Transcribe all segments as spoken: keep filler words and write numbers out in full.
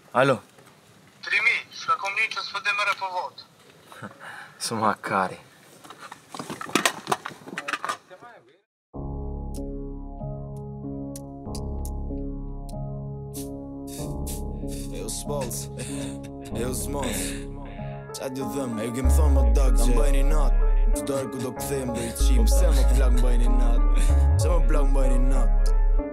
Alo. Trimi, shka kom një që s'fëde më repëvot. Së ma kari. Eu s'balls, eu s'mos Qa t'ju thëm, e ju kemë thonë më dak që më bëjni nat Qdojrë ku do këthejmë dhe i qim Pse më plak më bëjni nat Pse më plak më bëjni nat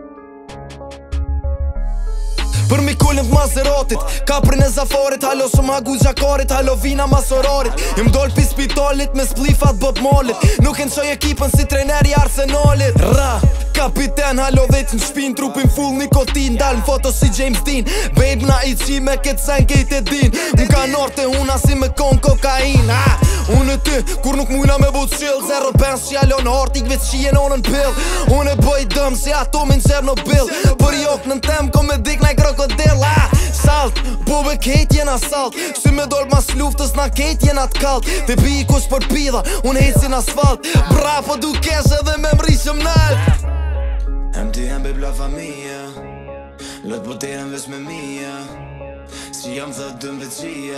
Për mi kullin t'Maseratit Kaprin e Zafarit Halo së ma gu gjakarit Halo vina Masorarit Im doll pi spitalit Me splifat bot malit Nuk e në qoj ekipën si treneri Arsenalit Ra Kapiten, halo vec në shpin, trupin full nikotin Dal në foto si James Dean Babe na i qi me këtë sen kejt e din Më ka norte una si me kon kokain ha, unë e ty, kur nuk mujna me but chill Zero pens që jalon hart, ik veç që jenonën pill Unë e bëj dëm si atomin Chernobyl Për jok në tem, ko me dik naj krokodil ha, Salt, po be kejt jena salt Si me doll mas luftës na kejt jena t'kalt Te pi i kush për pidha, unë hecin asfalt Bra po du kesh edhe me mrishëm nalt M T M babe la familja Lot po t'eren vesh me mija Si jam thët dëm veqia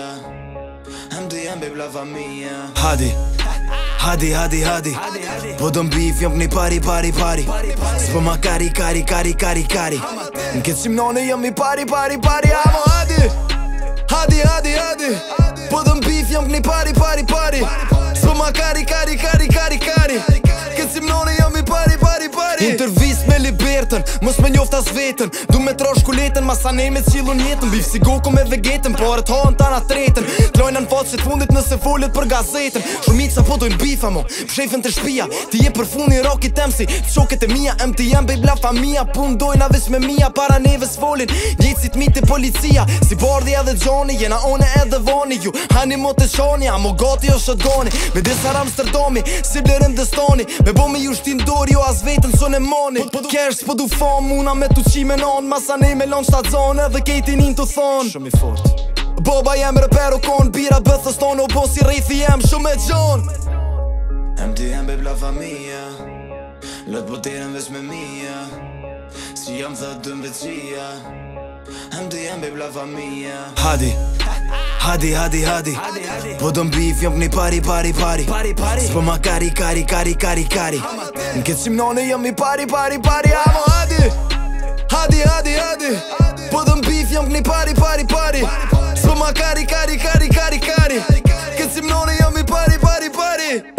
M T M babe la familja Hadi Hadi, hadi, hadi Po dëm bif jom këni pari, pari, pari S'po ma kari, kari, kari, kari, kari Në këtë simnone jom i pari, pari, pari Amo hadi Hadi, hadi, hadi Po dëm bif jom këni pari, pari, pari S'po ma kari, kari, kari, kari, kari Këtë simnone jom i pari, pari, pari Intervist me libertën, mos me njoft as vetën Du me trosh kuletën, masa ne me cilun jetën Bif si goko me vegetën, parët haën tana tretën Trojnë në fatë që t'fundit nëse folet për gazetën Shumica po dojnë bifa mo, pshefën të shpia Ti je për funi roki temsi, qoket e mija M T M babe la familja, pun dojnë avis me mija Para neve s'folin, gjecit mi të policia Si bardhi edhe gjoni, jena one edhe vani Ju hani mo të qani, amo gati o shotgani Me disar Amsterdami, si blerim dëstani Me bo me ju shtin dori, jo as vetën son e mani Kesh s'po du fam, muna me tu qime non Masa ne me lon shtat zone, edhe kejti nin të thon Shumë i fort Boba jem reper u kon, bira bëthës ton O bo si rejthi jem, shumë e gjon M T M babe la familja Lot po t'eren vesh me mija Si jam thët dëm veqia M T M babe la familja Hadi Hadi, hadi, hadi Po dëm bif jom këni pari, pari, pari S'po ma kari, kari, kari, kari, kari Në këtë simnone jom i pari, pari, pari Amo hadi Hadi, hadi, hadi Po dëm bif jom këni pari, pari, pari S'po ma kari, kari, kari, kari, kari Këtë simnone jom i pari, pari, pari